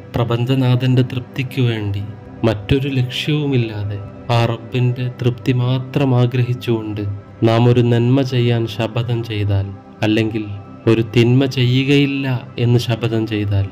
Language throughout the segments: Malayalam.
പ്രപഞ്ചനാഥന്റെ തൃപ്തിക്ക് വേണ്ടി മറ്റൊരു ലക്ഷ്യവുമില്ലാതെ ആ റബ്ബിന്റെ തൃപ്തി മാത്രം ആഗ്രഹിച്ചുകൊണ്ട് നാം ഒരു നന്മ ചെയ്യാൻ ശപഥം ചെയ്താൽ, അല്ലെങ്കിൽ ഒരു തിന്മ ചെയ്യുകയില്ല എന്ന് ശപഥം ചെയ്താൽ,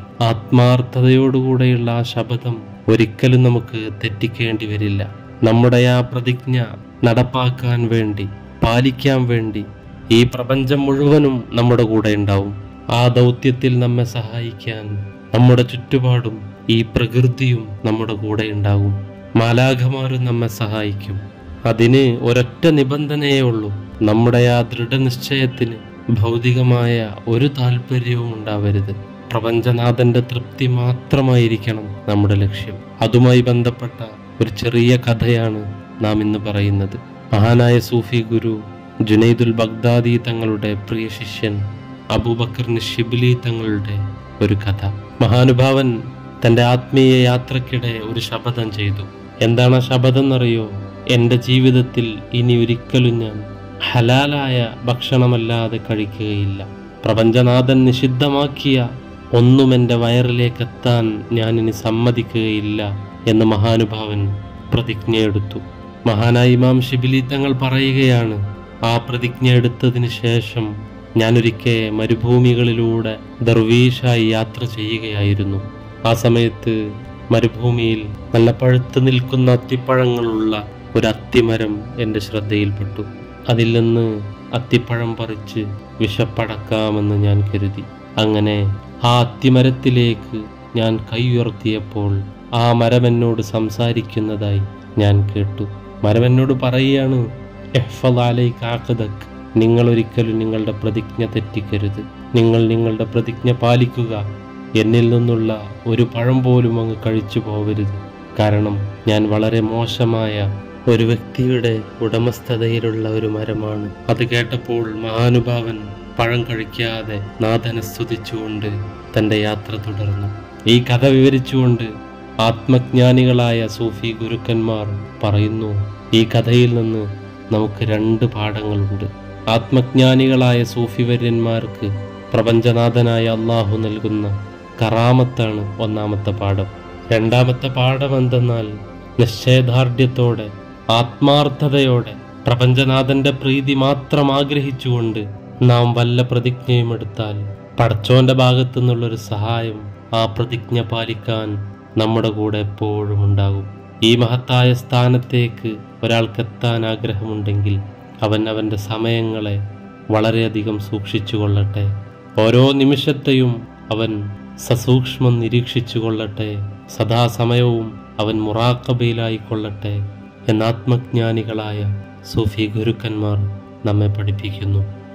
ആത്മാർത്ഥതയോടുകൂടെയുള്ള ആ ശപഥം ഒരിക്കലും നമുക്ക് തെറ്റിക്കേണ്ടി വരില്ല. നമ്മുടെ ആ പ്രതിജ്ഞ നടപ്പാക്കാൻ വേണ്ടി, പാലിക്കാൻ വേണ്ടി ഈ പ്രപഞ്ചം മുഴുവനും നമ്മുടെ കൂടെ ഉണ്ടാവും. ആ ദൗത്യത്തിൽ നമ്മെ സഹായിക്കാൻ നമ്മുടെ ചുറ്റുപാടും ഈ പ്രകൃതിയും നമ്മുടെ കൂടെ ഉണ്ടാകും. മാലാഖമാരും നമ്മെ സഹായിക്കും. അതിന് ഒരൊറ്റ നിബന്ധനയേ ഉള്ളൂ. നമ്മുടെ ആ ദൃഢനിശ്ചയത്തിന് ഭൗതികമായ ഒരു താല്പര്യവും ഉണ്ടാവരുത്. പ്രപഞ്ചനാഥന്റെ തൃപ്തി മാത്രമായിരിക്കണം നമ്മുടെ ലക്ഷ്യം. അതുമായി ബന്ധപ്പെട്ട ഒരു ചെറിയ കഥയാണ് നാം ഇന്ന് പറയുന്നത്. മഹാനായ സൂഫി ഗുരു ജുനൈദുൽ ബഗ്ദാദി തങ്ങളുടെ പ്രിയ ശിഷ്യൻ അബൂബക്കർ ഷിബ്ലി തങ്ങളുടെ ഒരു കഥ. മഹാനുഭാവൻ തൻ്റെ ആത്മീയ യാത്രക്കിടെ ഒരു ശപഥം ചെയ്തു. എന്താണ് ആ ശപഥം എന്നറിയോ? എൻ്റെ ജീവിതത്തിൽ ഇനി ഒരിക്കലും ഞാൻ ഹലാലായ ഭക്ഷണമല്ലാതെ കഴിക്കുകയില്ല. പ്രപഞ്ചനാഥൻ നിഷിദ്ധമാക്കിയ ഒന്നും എൻ്റെ വയറിലേക്ക് എത്താൻ ഞാനിനി സമ്മതിക്കുകയില്ല എന്ന് മഹാനുഭാവൻ പ്രതിജ്ഞയെടുത്തു. മഹാനായ ഇമാം ഷിബിലി തങ്ങൾ പറയുകയാണ്, ആ പ്രതിജ്ഞ എടുത്തതിന് ശേഷം ഞാനൊരിക്കൽ മരുഭൂമികളിലൂടെ ദർവീഷായി യാത്ര ചെയ്യുകയായിരുന്നു. ആ സമയത്ത് മരുഭൂമിയിൽ നല്ല പഴുത്ത് നിൽക്കുന്ന അത്തിപ്പഴങ്ങളുള്ള ഒരു അത്തിമരം എൻ്റെ ശ്രദ്ധയിൽപ്പെട്ടു. അതിൽ നിന്ന് അത്തിപ്പഴം പറിച്ച് വിശപ്പടക്കാമെന്ന് ഞാൻ കരുതി. അങ്ങനെ ആ അത്തിമരത്തിലേക്ക് ഞാൻ കൈ ഉയർത്തിയപ്പോൾ ആ മരം എന്നോട് സംസാരിക്കുന്നതായി ഞാൻ കേട്ടു. മരം എന്നോട് പറയുകയാണ്, ഇഹ്ഫദ് അലൈക അഖദക്, നിങ്ങൾ ഒരിക്കലും നിങ്ങളുടെ പ്രതിജ്ഞ തെറ്റിക്കരുത്. നിങ്ങൾ നിങ്ങളുടെ പ്രതിജ്ഞ പാലിക്കുക. എന്നിൽ നിന്നുള്ള ഒരു പഴം പോലും അങ്ങ് കഴിച്ചു പോവരുത്. കാരണം ഞാൻ വളരെ മോശമായ ഒരു വ്യക്തിയുടെ ഉടമസ്ഥതയിലുള്ള ഒരു മരമാണ്. അത് കേട്ടപ്പോൾ മഹാനുഭാവൻ പഴം കഴിക്കാതെ നാഥനെ സ്തുതിച്ചുകൊണ്ട് തൻ്റെ യാത്ര തുടർന്നു. ഈ കഥ വിവരിച്ചുകൊണ്ട് ആത്മജ്ഞാനികളായ സൂഫി ഗുരുക്കന്മാർ പറയുന്നു, ഈ കഥയിൽ നിന്ന് നമുക്ക് 2 പാഠങ്ങളുണ്ട്. ആത്മജ്ഞാനികളായ സൂഫി വര്യന്മാർക്ക് പ്രപഞ്ചനാഥനായ അള്ളാഹു നൽകുന്ന കറാമത്താണ് ഒന്നാമത്തെ പാഠം. രണ്ടാമത്തെ പാഠം എന്തെന്നാൽ, നിശ്ചയദാർഢ്യത്തോടെ ആത്മാർത്ഥതയോടെ പ്രപഞ്ചനാഥന്റെ പ്രീതി മാത്രം ആഗ്രഹിച്ചുകൊണ്ട് നാം വല്ല പ്രതിജ്ഞയും എടുത്താൽ പടച്ചോന്റെ ഭാഗത്തു നിന്നുള്ളൊരു സഹായം ആ പ്രതിജ്ഞ പാലിക്കാൻ നമ്മുടെ കൂടെ എപ്പോഴും ഉണ്ടാകും. ഈ മഹത്തായ സ്ഥാനത്തേക്ക് ഒരാൾക്കെത്താൻ ആഗ്രഹമുണ്ടെങ്കിൽ അവൻ അവൻ്റെ സമയങ്ങളെ വളരെയധികം സൂക്ഷിച്ചു കൊള്ളട്ടെ. ഓരോ നിമിഷത്തെയും അവൻ സസൂക്ഷ്മം നിരീക്ഷിച്ചു കൊള്ളട്ടെ. സദാസമയവും അവൻ മുറാഖബയിലായിക്കൊള്ളട്ടെ എന്ന് ആത്മജ്ഞാനികളായ സൂഫി ഗുരുക്കന്മാർ നമ്മെ പഠിപ്പിക്കുന്നു.